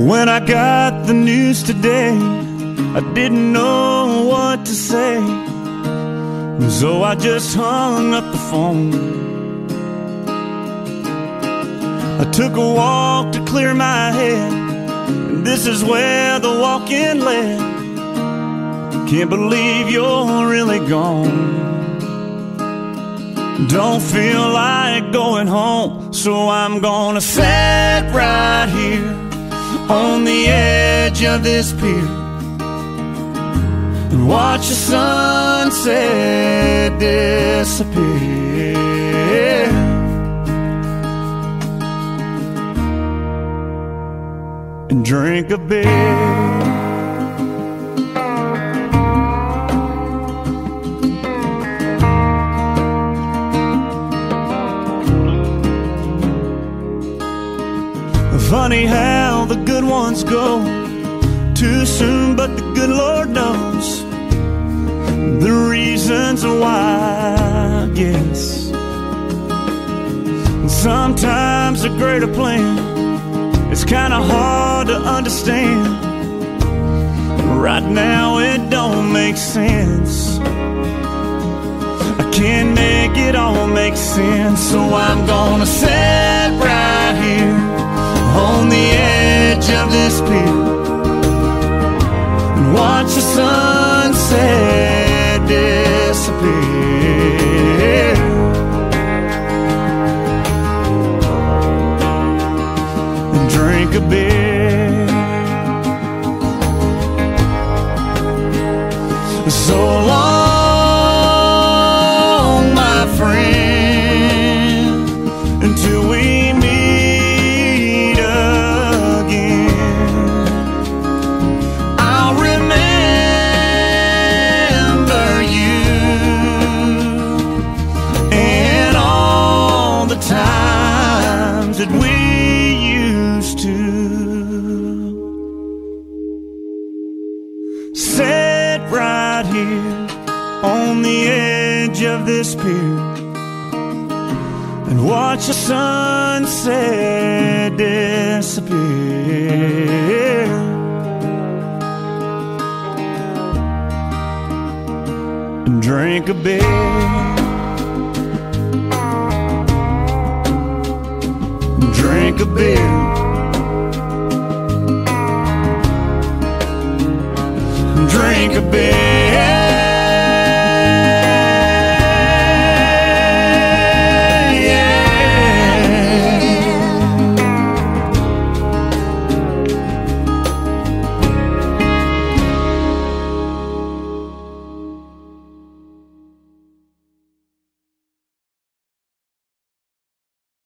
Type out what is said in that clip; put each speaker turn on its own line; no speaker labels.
When I got the news today, I didn't know what to say, so I just hung up the phone. I took a walk to clear my head, and this is where the walk-in led. Can't believe you're really gone. Don't feel like going home, so I'm gonna sit right here on the edge of this pier and watch the sunset disappear, and drink a beer. Funny how the good ones go too soon, but the good Lord knows the reasons why, I guess. Sometimes a greater plan is kinda hard to understand. Right now it don't make sense. I can't make it all make sense, so I'm gonna sit right here on the edge of this pier and watch the sunset disappear, and drink a beer. So long, my friend, until we meet again. I'll remember you and all the times that we used to sit right here on the edge of this pier and watch the sunset disappear, and drink a beer, drink a beer, drink a beer.